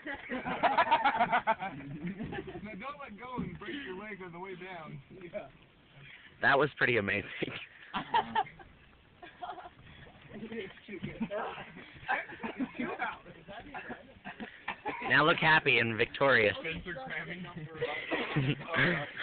Now don't let go and break your leg on the way down. Yeah. That was pretty amazing. Now look happy and victorious.